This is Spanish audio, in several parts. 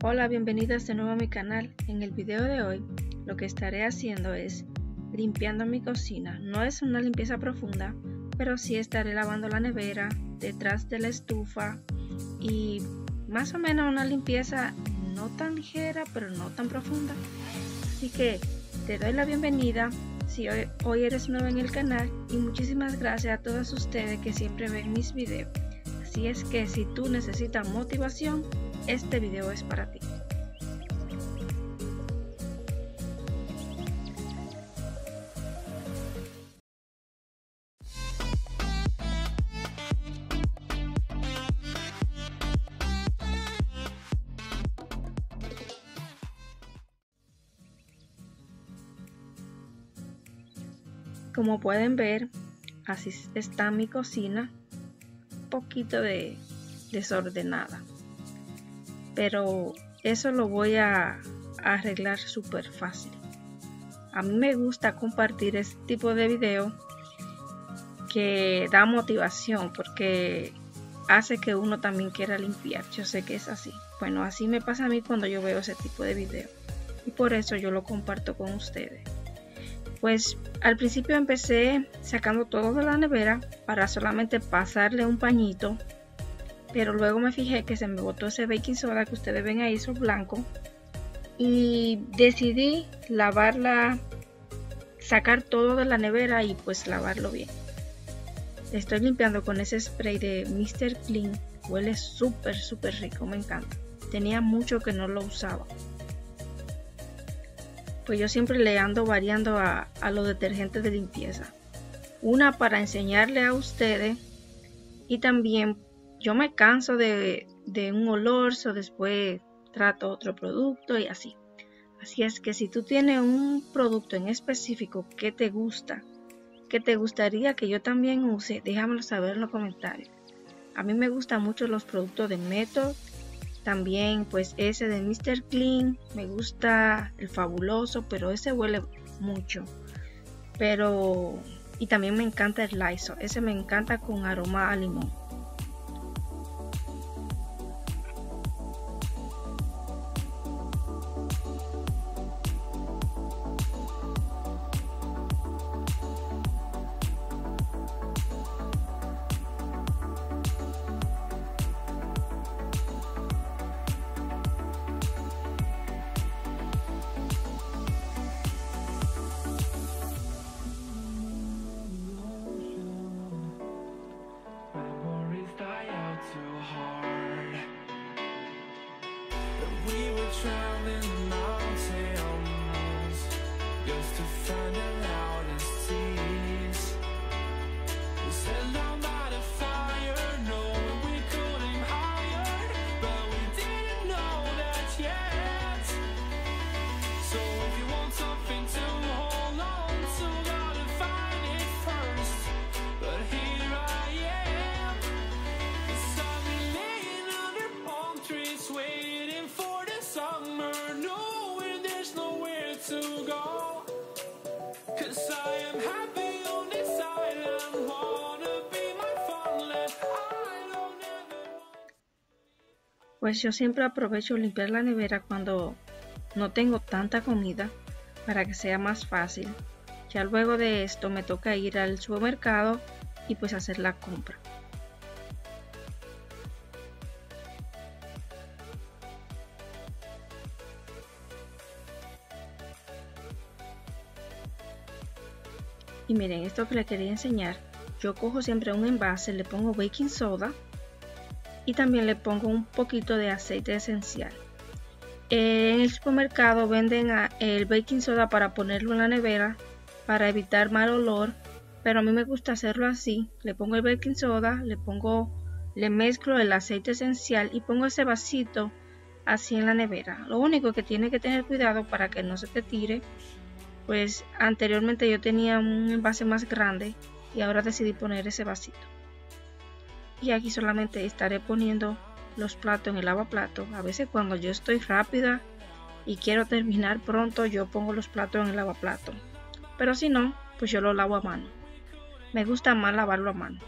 Hola, bienvenidos de nuevo a mi canal. En el video de hoy lo que estaré haciendo es limpiando mi cocina. No es una limpieza profunda, pero sí estaré lavando la nevera, detrás de la estufa y más o menos una limpieza no tan ligera pero no tan profunda. Así que te doy la bienvenida si hoy eres nuevo en el canal y muchísimas gracias a todos ustedes que siempre ven mis videos. Así es que si tú necesitas motivación, este video es para ti. Como pueden ver, así está mi cocina, un poquito desordenada, pero eso lo voy a arreglar súper fácil. A mí me gusta compartir este tipo de video que da motivación porque hace que uno también quiera limpiar. Yo sé que es así. Bueno, así me pasa a mí cuando yo veo ese tipo de video y por eso yo lo comparto con ustedes. Pues al principio empecé sacando todo de la nevera para solamente pasarle un pañito, pero luego me fijé que se me botó ese baking soda que ustedes ven ahí, eso blanco, y decidí lavarla, sacar todo de la nevera y pues lavarlo bien. Estoy limpiando con ese spray de Mr. Clean, huele súper rico, me encanta. Tenía mucho que no lo usaba. Pues yo siempre le ando variando a los detergentes de limpieza. Una para enseñarle a ustedes y también yo me canso de un olor, so después trato otro producto y así. Así es que si tú tienes un producto en específico que te gusta, que te gustaría que yo también use, déjamelo saber en los comentarios. A mí me gustan mucho los productos de Method. También pues ese de Mr. Clean, me gusta el Fabuloso, pero ese huele mucho. Y también me encanta el Lysol, ese me encanta con aroma a limón. Traveling mountains just to find the loudest seas. We set down by the fire, knowing we could aim higher, but we didn't know that yet. So if you want something to hold on to, gotta find it first. But here I am, 'cause I've been laying under palm trees waiting for the summer, knowing there's nowhere to go. 'Cause I am happy on this island, wanna be my farmland. I don't ever want... Pues yo siempre aprovecho limpiar la nevera cuando no tengo tanta comida para que sea más fácil. Ya luego de esto me toca ir al supermercado y pues hacer la compra. Y miren, esto que les quería enseñar, yo cojo siempre un envase, le pongo baking soda y también le pongo un poquito de aceite esencial. En el supermercado venden el baking soda para ponerlo en la nevera para evitar mal olor, pero a mí me gusta hacerlo así. Le pongo el baking soda, le mezclo el aceite esencial y pongo ese vasito así en la nevera. Lo único que tiene que tener cuidado para que no se te tire, pues anteriormente yo tenía un envase más grande y ahora decidí poner ese vasito. Y aquí solamente estaré poniendo los platos en el lavaplatos. A veces cuando yo estoy rápida y quiero terminar pronto, yo pongo los platos en el lavaplatos. Pero si no, pues yo lo lavo a mano. Me gusta más lavarlo a mano.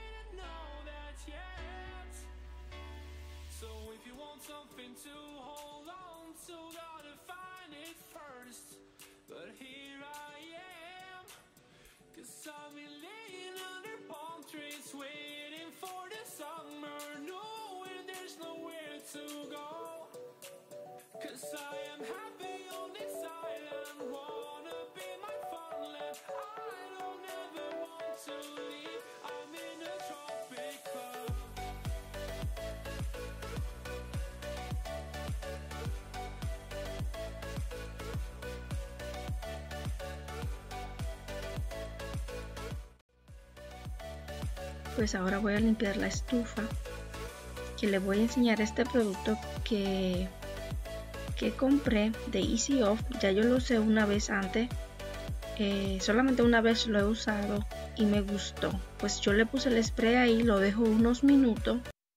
So if you want something to hold 'Cause I've been laying under palm trees, waiting for the summer, knowing there's nowhere to go. 'Cause I am happy on this island, wanna be my farmland. I don't ever want to leave, I'm in a tropic club. Pues ahora voy a limpiar la estufa, que le voy a enseñar este producto que compré de Easy Off. Ya yo lo usé una vez antes, solamente una vez lo he usado y me gustó. Pues yo le puse el spray ahí, lo dejo unos minutos.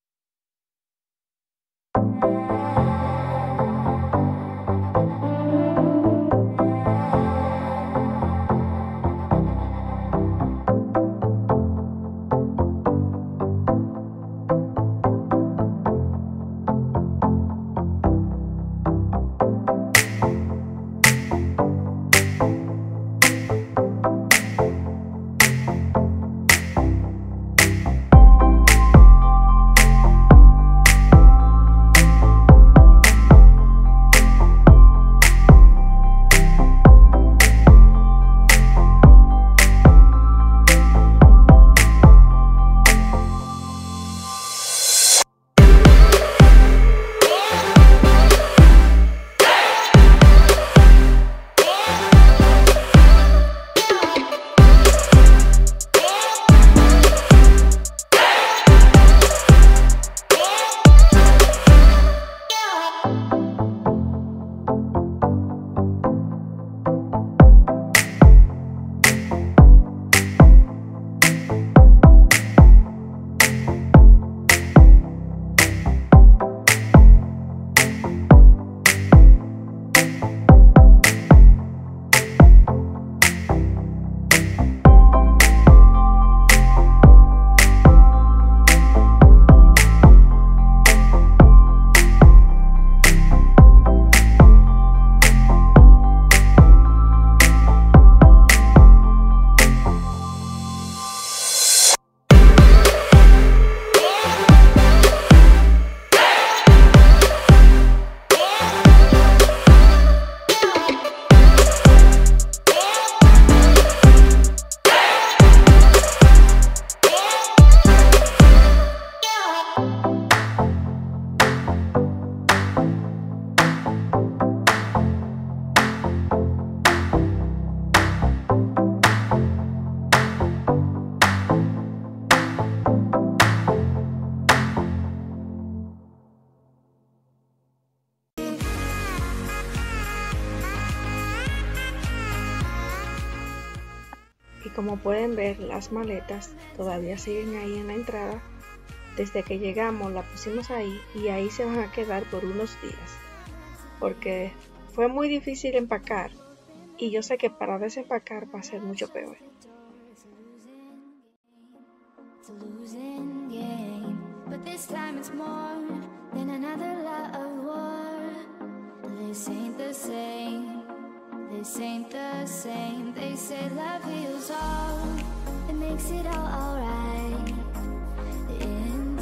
Y como pueden ver, las maletas todavía siguen ahí en la entrada. Desde que llegamos la pusimos ahí y ahí se van a quedar por unos días, porque fue muy difícil empacar y yo sé que para desempacar va a ser mucho peor. It's a losing game, but this time it's more than another lot of war. This ain't the same, this ain't the same. They say love heals all, it makes it all alright. In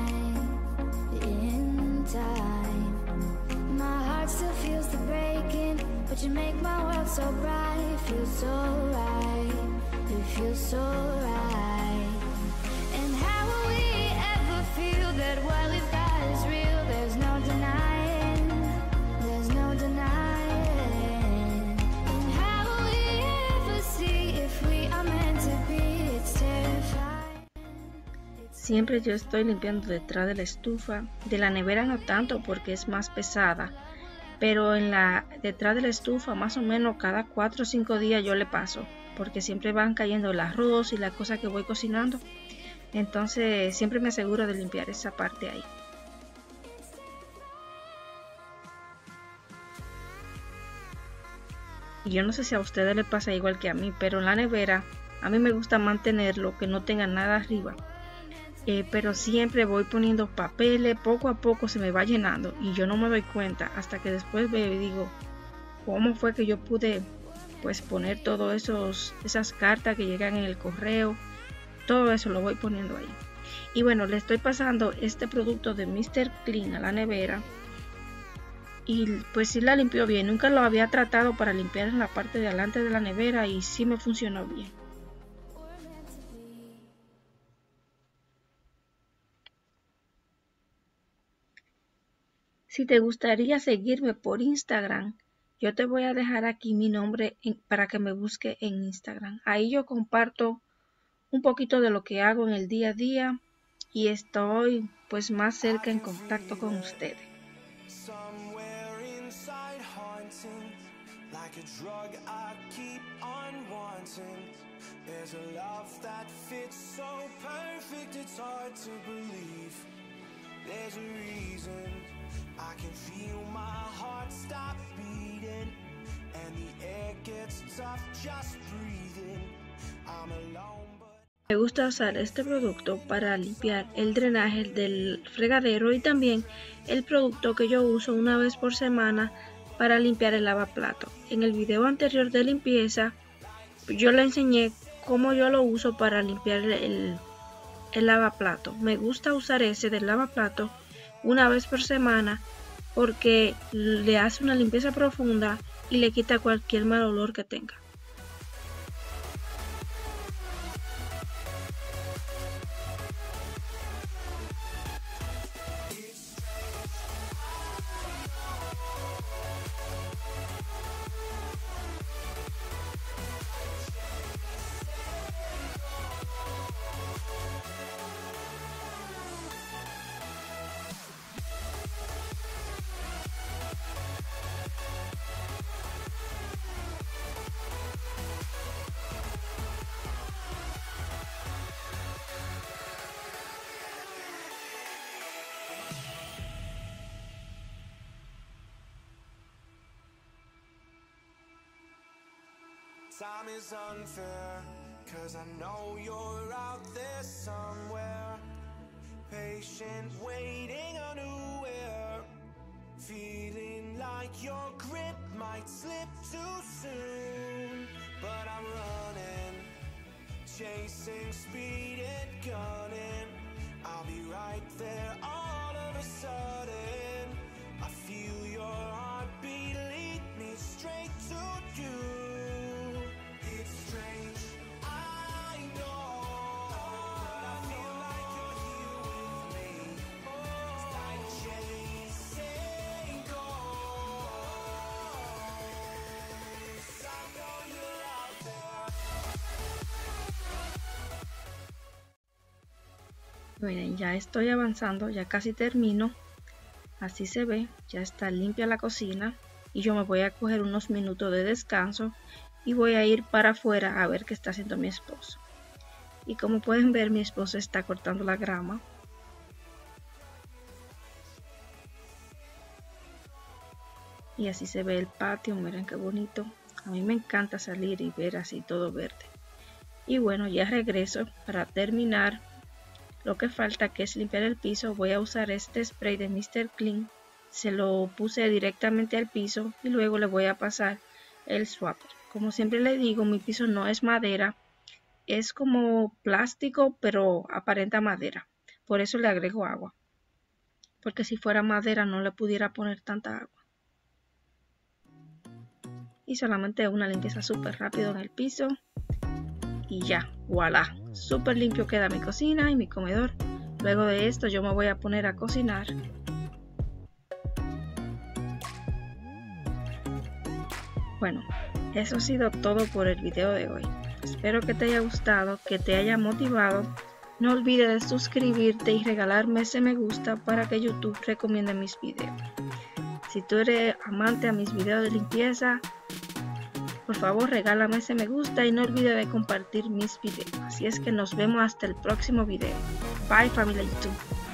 time, my heart still feels the breaking, but you make my world so bright. It feels so right, it feels so right. And how will we ever feel that what we've got is real? There's no denying, there's no denying. And how will we ever see if we are meant to be? It's terrifying. Siempre yo estoy limpiando detrás de la estufa, de la nevera no tanto porque es más pesada, pero detrás de la estufa más o menos cada 4 o 5 días yo le paso, porque siempre van cayendo el arroz y la cosa que voy cocinando. Entonces siempre me aseguro de limpiar esa parte ahí. Y yo no sé si a ustedes les pasa igual que a mí, pero en la nevera a mí me gusta mantenerlo, que no tenga nada arriba. Pero siempre voy poniendo papeles, poco a poco se me va llenando y yo no me doy cuenta hasta que después veo y digo, ¿cómo fue que yo pude pues poner todas esas cartas que llegan en el correo. Todo eso lo voy poniendo ahí. Y bueno, le estoy pasando este producto de Mr. Clean a la nevera. Y pues sí la limpió bien. Nunca lo había tratado para limpiar en la parte de adelante de la nevera y sí me funcionó bien. Si te gustaría seguirme por Instagram, yo te voy a dejar aquí mi nombre para que me busque en Instagram. Ahí yo comparto un poquito de lo que hago en el día a día y estoy pues más cerca en contacto con ustedes. Somewhere inside haunting, like a drug I keep on wanting. There's a love that fits so perfect it's hard to believe. There's a reason I can feel my heart stop beating, and the air gets tough just breathing. I'm alone. Me gusta usar este producto para limpiar el drenaje del fregadero y también el producto que yo uso una vez por semana para limpiar el lavaplato. En el video anterior de limpieza yo le enseñé cómo yo lo uso para limpiar el lavaplato. Me gusta usar ese del lavaplato una vez por semana porque le hace una limpieza profunda y le quita cualquier mal olor que tenga. Time is unfair, 'cause I know you're out there somewhere, patient, waiting unaware, feeling like your grip might slip too soon. But I'm running, chasing speed and gunning. I'll be right there all of a sudden. I feel your heartbeat lead me straight to you. It's strange, I know, but I feel like you're here with me. It's like chasing ghosts. I know you're out there. Miren, ya estoy avanzando, ya casi termino. Así se ve, ya está limpia la cocina y yo me voy a coger unos minutos de descanso y voy a ir para afuera a ver qué está haciendo mi esposo. Y como pueden ver, mi esposo está cortando la grama. Y así se ve el patio, miren qué bonito. A mí me encanta salir y ver así todo verde. Y bueno, ya regreso para terminar. Lo que falta, que es limpiar el piso, voy a usar este spray de Mr. Clean. Se lo puse directamente al piso y luego le voy a pasar el swapper. Como siempre le digo, mi piso no es madera, es como plástico, pero aparenta madera. Por eso le agrego agua, porque si fuera madera no le pudiera poner tanta agua. Y solamente una limpieza súper rápido en el piso. Y ya, voilà, súper limpio queda mi cocina y mi comedor. Luego de esto yo me voy a poner a cocinar. Bueno, eso ha sido todo por el video de hoy. Espero que te haya gustado, que te haya motivado. No olvides de suscribirte y regalarme ese me gusta para que YouTube recomiende mis videos. Si tú eres amante a mis videos de limpieza, por favor regálame ese me gusta y no olvides de compartir mis videos. Así es que nos vemos hasta el próximo video. Bye familia YouTube.